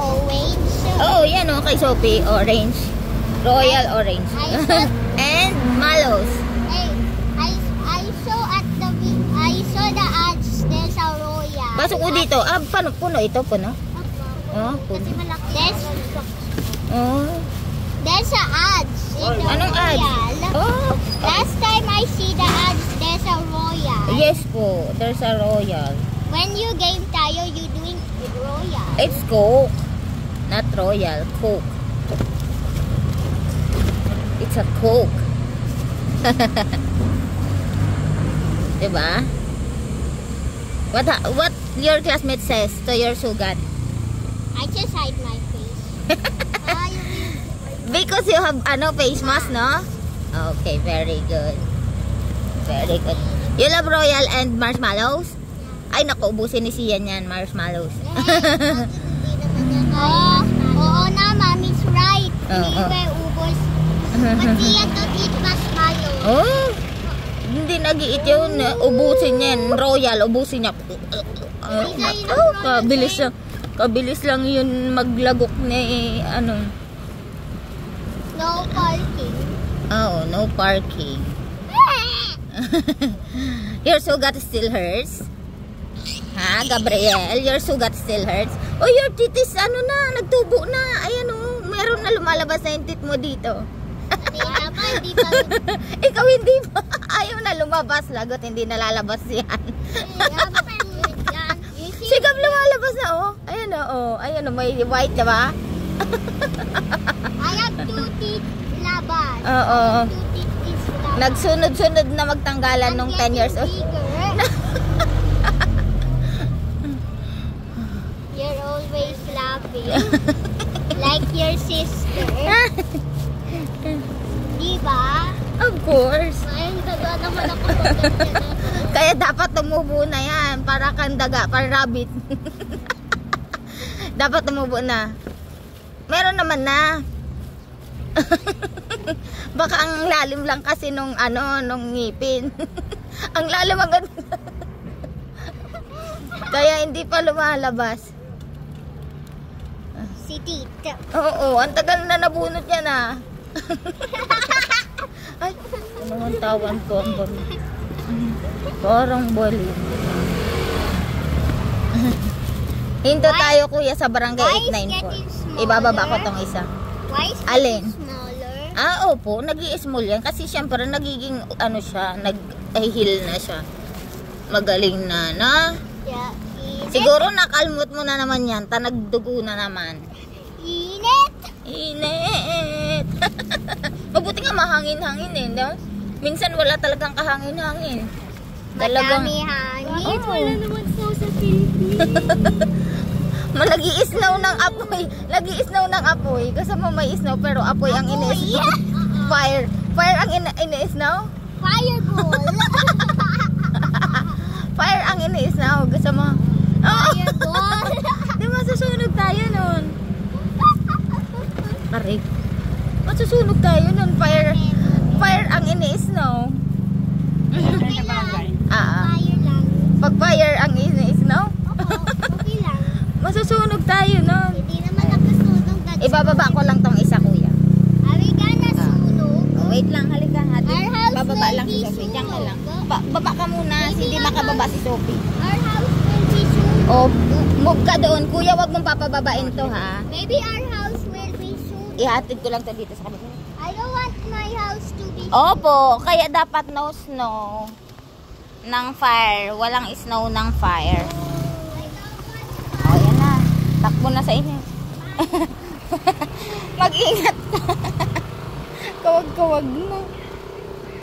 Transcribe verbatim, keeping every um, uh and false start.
orange. Oh, yan o, kay Sophie, orange. Royal orange. I saw, And Malos. hey, I, I saw at the, vi- I saw the ads, there's a royal. Pasok ko dito. Ah, paano? Puno ito, puno? Oh, puno. Kasi malaki. There's, Oh. there's a ads in the Anong ads? royal. Oh. Last time I see the ads, there's a royal. Yes po, there's a royal. When you game tayo, you doing royal. It's Coke. Not royal, Coke. It's a Coke. Diba? What ha- what your classmate says to your sugat? I just hide my face. Ah, you mean- Because you have ano face mask, no? Okay, very good. Very good. You love royal and marshmallows? Ay, naku, ubusin ni Sian yan, marshmallows. Oo, oo na, mommy's right. Hindi Oo. ba ubos? But Tia don't eat marshmallow. Oh, hindi nag-iit yun. Ubusin yan. Royal, ubusin niya. Uh, oh, kabilis lang. Kabilis lang yun maglagok ni ano. No parking. Oh, no parking. Your sugat still hurts? Ha, Gabriel? Your sugat still hurts? Oh, your titis, ano na, nagtubo na. Ayan oh, meron na lumalabas na yung tit mo dito. Hindi pa, hindi pa. Ikaw hindi pa. Ayaw na lumabas. Lagot, hindi nalalabas yan. Sigap lumalabas na oh. Ayan oh, oh. Ayan oh, may white, diba? I have two teeth labas. Oo. Two teeth is labas. Nagsunod-sunod na magtanggalan nung ten years old. You're always laughing. Like your sister. Diba? Of course. Ay, daga naman ako pag ganyan. Kaya dapat tumubo na yan. Para kang daga, para rabbit. Dapat tumubo na. Meron naman na. Baka ang lalim lang kasi nung ano, nung ngipin. Ang lalim agad. Kaya hindi pa lumalabas. Si Tita. Oo, ang tagal na nabunot niya na. Ay, ano ang tawan ko? Ang bali. Parang bali. Hinto tayo kuya sa barangay Why eight is nine four. getting smaller? Ibababa ko tong isa. Why is Alin? it smaller? Ah, opo, nag-i-small yan. Kasi syempre nagiging, ano siya, nag-heal na siya. Magaling na, na. Yeah. Init. Siguro nakalmot mo na naman yan. Ta nagdugo na naman. Init. Init. Mabuti nga mahangin-hangin eh, no? Minsan wala talagang kahangin-hangin. Talagang Madami hangin. Oh. Wala naman snow sa Philippines. malagi-isnaw ng apoy. Lagi-isnaw ng apoy. Kasama may isnaw pero apoy ang ini-isnaw. Fire. Fire ang ini-isnaw? Fireball. Fire ang ini-isnaw. Kasama. Oh. Fireball. Di masusunog tayo nun. Karik. Masusunog tayo nun. Fire. Fire ang ini-isnaw. Okay lang. Ah. Fire lang. Pag fire ang ini-isnaw? Oo, okay lang. Masusunog tayo nun. Hindi naman nakasunog. Ibababa ko lang tong isa kuya. Ari ka na sunog. Oh, wait lang, halika. Hati. Our house Bababa will lang si be Sophie. Diyan ka lang. sunog. Ba baba ka muna. Maybe Hindi our makababa house- si Sophie. Our house will be sunog. Oh, move ka doon. Kuya, wag mong papababain to ha. Maybe our house will be sunog. Ihatid ko lang to dito sa kabila. I don't want my house to be Opo, kaya dapat no snow ng fire. Walang snow ng fire. Oh, yan na. Takbo na sa inyo. Mag-ingat ka. Kawag-kawag na.